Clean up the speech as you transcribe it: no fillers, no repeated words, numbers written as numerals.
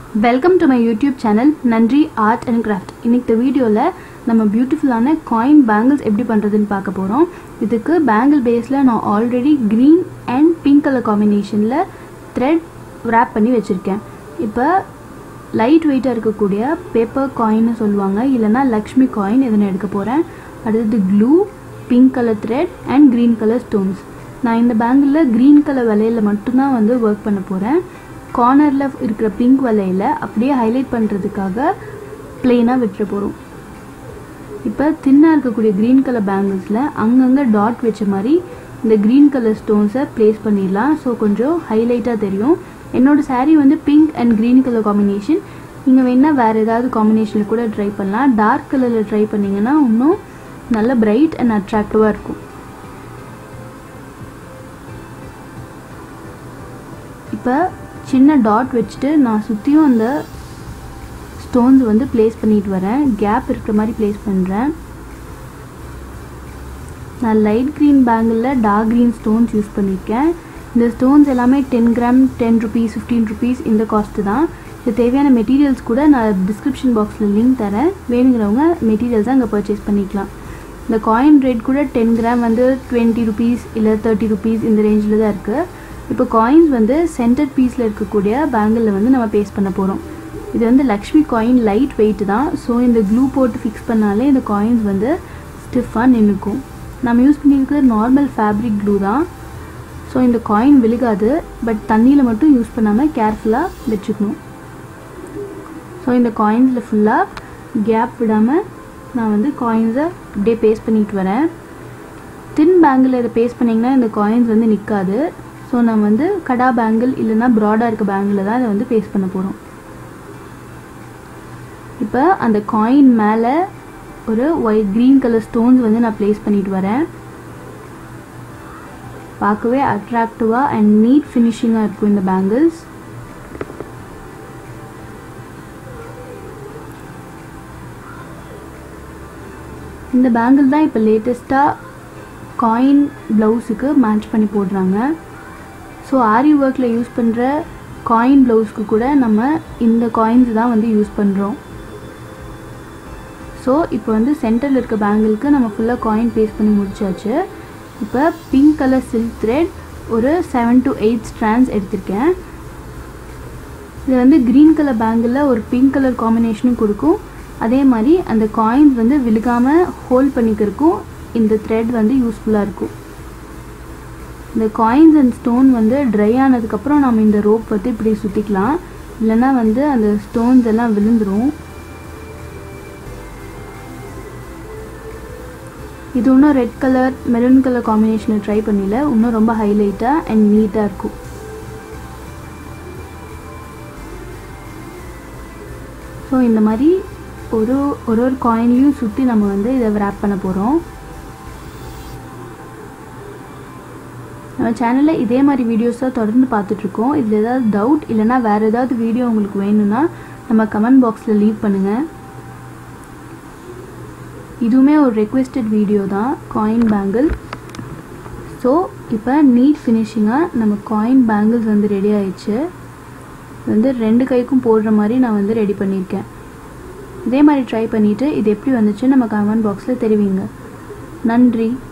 Welcome to my YouTube channel Nandri Art and Craft. இன்னைக்கு வீடியோல நம்ம பியூட்டிஃபுல்லான காயின் பேங்கிள்ஸ் எப்படி பண்றதுன்னு பார்க்க போறோம். இதுக்கு பேங்கிள் பேஸ்ல நான் already green and pink color combinationல thread wrap பண்ணி வச்சிருக்கேன். இப்போ லைட் வெயிட்டா இருக்கக்கூடிய பேப்பர் காயின் சொல்லுவாங்க, இல்லனா லக்ஷ்மி காயின் இத நான் எடுக்க போறேன். அடுத்து glue, pink color thread and green color stones. நான் இந்த பேங்கிள்ல green color வளையல்ல மட்டும் தான் வந்து வர்க் பண்ண போறேன். கார்னர்ல இருக்கிற பிங்க் வளையல அப்படியே ஹைலைட் பண்றதுக்காக ப்ளைனா விட்டுற போறோம். இப்போ தின்னா இருக்கக்கூடிய green color பேங்கிள்ஸ்ல அங்கங்க டாட் வெச்ச மாதிரி இந்த green color ஸ்டோன்ஸை ப்ளேஸ் பண்ணிடலாம். ஸோ கொஞ்சம் ஹைலைட்டா தெரியும். என்னோட saree வந்து pink and green color combination. நீங்க வேணா வேற ஏதாவது காம்பினேஷன்ல கூட ட்ரை பண்ணலாம். டார்க் கலர்ல ட்ரை பண்ணீங்கன்னா இன்னும் நல்ல பிரைட் அண்ட் அட்ராக்டிவா இருக்கும். இப்போ சின்ன டாட் வச்சுட்டு நான் சுற்றியும் அந்த ஸ்டோன்ஸ் வந்து ப்ளேஸ் பண்ணிட்டு வரேன். கேப் இருக்கிற மாதிரி ப்ளேஸ் பண்ணுறேன். நான் லைட் க்ரீன் பேங்கிளில் டார்க் க்ரீன் ஸ்டோன்ஸ் யூஸ் பண்ணியிருக்கேன். இந்த ஸ்டோன்ஸ் எல்லாமே 10 கிராம் 10 rupees 15 rupees இந்த காஸ்ட்டு தான். இது தேவையான மெட்டீரியல்ஸ் கூட நான் டிஸ்கிரிப்ஷன் பாக்ஸில் லிங்க் தரேன். வேணுங்கிறவங்க மெட்டீரியல்ஸை அங்கே பர்ச்சேஸ் பண்ணிக்கலாம். இந்த காயின் ரேட் கூட 10 கிராம் வந்து 20 rupees இல்லை 30 rupees இந்த ரேஞ்சில் தான் இருக்குது. இப்போ காயின்ஸ் வந்து சென்டர் பீஸில் இருக்கக்கூடிய பேங்கிளில் வந்து நம்ம பேஸ்ட் பண்ண போகிறோம். இது வந்து லக்ஷ்மி காயின் லைட் வெயிட் தான். ஸோ இந்த க்ளூ போட்டு ஃபிக்ஸ் பண்ணாலே இந்த காயின்ஸ் வந்து ஸ்டிஃபாக நின்றுக்கும். நம்ம யூஸ் பண்ணியிருக்கிறது நார்மல் ஃபேப்ரிக் க்ளூ தான். ஸோ இந்த காயின் விழுகாது. பட் தண்ணியில் மட்டும் யூஸ் பண்ணாமல் கேர்ஃபுல்லாக வச்சுக்கணும். ஸோ இந்த காயின்ஸில் ஃபுல்லாக கேப் விடாமல் நான் வந்து காயின்ஸை அப்படியே பேஸ்ட் பண்ணிட்டு வரேன். தின் பேங்கிள் இதை பேஸ்ட் பண்ணிங்கன்னா இந்த காயின்ஸ் வந்து நிற்காது. ஸோ நம்ம வந்து கடா பேங்கிள் இல்லைனா ப்ராடாக இருக்க பேங்கிளில் தான் இதை வந்து பேஸ்ட் பண்ண போகிறோம். இப்போ அந்த காயின் மேலே ஒரு க்ரீன் கலர் ஸ்டோன்ஸ் வந்து நான் ப்ளேஸ் பண்ணிட்டு வரேன். பார்க்கவே அட்ராக்டிவாக அண்ட் நீட் ஃபினிஷிங்காக இருக்கும் இந்த பேங்கிள்ஸ். இந்த பேங்கிள் தான் இப்போ லேட்டஸ்ட்டாக காயின் ப்ளவுஸுக்கு மேட்ச் பண்ணி போடுறாங்க. ஸோ ஆரி ஒர்க்கில் யூஸ் பண்ணுற காயின் ப்ளவுஸ்க்கு கூட நம்ம இந்த காயின்ஸ் தான் வந்து யூஸ் பண்ணுறோம். ஸோ இப்போ வந்து சென்டரில் இருக்க பேங்கிளுக்கு நம்ம ஃபுல்லாக காயின் பேஸ்ட் பண்ணி முடிச்சாச்சு. இப்போ பிங்க் கலர் சில்க் த்ரெட் ஒரு 7 to 8 strands எடுத்திருக்கேன். இது வந்து க்ரீன் கலர் பேங்கிளில் ஒரு பிங்க் கலர் காம்பினேஷனும் கொடுக்கும். அதே மாதிரி அந்த காயின்ஸ் வந்து விழுகாமல் ஹோல்ட் பண்ணிக்கிறதுக்கும் இந்த த்ரெட் வந்து யூஸ்ஃபுல்லாக இருக்கும். இந்த காயின்ஸ் அண்ட் ஸ்டோன் வந்து ட்ரை ஆனதுக்கப்புறம் நம்ம இந்த ரோப் வந்து இப்படி சுற்றிக்கலாம். இல்லைன்னா வந்து அந்த ஸ்டோன்ஸ் எல்லாம் விழுந்துடும். இது இன்னும் ரெட் கலர் மெரூன் கலர் காம்பினேஷனில் ட்ரை பண்ணல. இன்னும் ரொம்ப ஹைலைட்டாக அண்ட் நீட்டாக இருக்கும். ஸோ இந்த மாதிரி ஒரு காயின்லையும் சுற்றி நம்ம வந்து இதை wrap பண்ண போகிறோம். நம்ம சேனலில் இதே மாதிரி வீடியோஸ் தான் தொடர்ந்து பார்த்துட்ருக்கோம். இதில் ஏதாவது டவுட் இல்லைனா வேறு ஏதாவது வீடியோ உங்களுக்கு வேணும்னா நம்ம கமெண்ட் பாக்ஸில் லீவ் பண்ணுங்கள். இதுவுமே ஒரு ரெக்வெஸ்டட் வீடியோ தான், காயின் பேங்கிள். ஸோ இப்போ நீட் ஃபினிஷிங்காக நம்ம காயின் பேங்கிள்ஸ் வந்து ரெடி ஆயிடுச்சு. வந்து 2 கைக்கும் போடுற மாதிரி நான் வந்து ரெடி பண்ணியிருக்கேன். இதே மாதிரி ட்ரை பண்ணிவிட்டு இது எப்படி வந்துச்சு நம்ம கமெண்ட் பாக்ஸில் தெரிவிங்க. நன்றி.